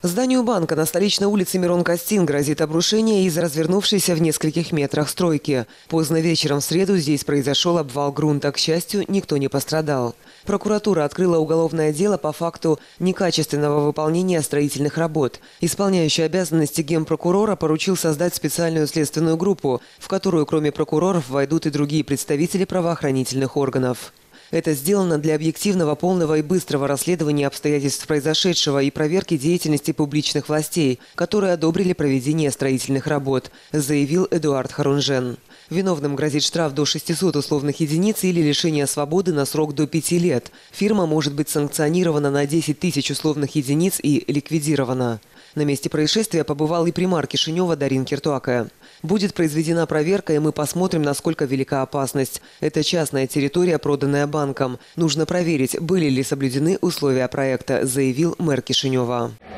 Зданию банка на столичной улице Мирон-Костин грозит обрушение из-за развернувшейся в нескольких метрах стройки. Поздно вечером в среду здесь произошел обвал грунта. К счастью, никто не пострадал. Прокуратура открыла уголовное дело по факту некачественного выполнения строительных работ. Исполняющий обязанности генпрокурора поручил создать специальную следственную группу, в которую кроме прокуроров войдут и другие представители правоохранительных органов. Это сделано для объективного, полного и быстрого расследования обстоятельств произошедшего и проверки деятельности публичных властей, которые одобрили проведение строительных работ, заявил Эдуард Харунжен. Виновным грозит штраф до 600 условных единиц или лишение свободы на срок до 5 лет. Фирма может быть санкционирована на 10 тысяч условных единиц и ликвидирована. На месте происшествия побывал и примар Кишинева Дарин Киртуакая. Будет произведена проверка, и мы посмотрим, насколько велика опасность. Это частная территория, проданная банком. Нужно проверить, были ли соблюдены условия проекта, заявил мэр Кишинева.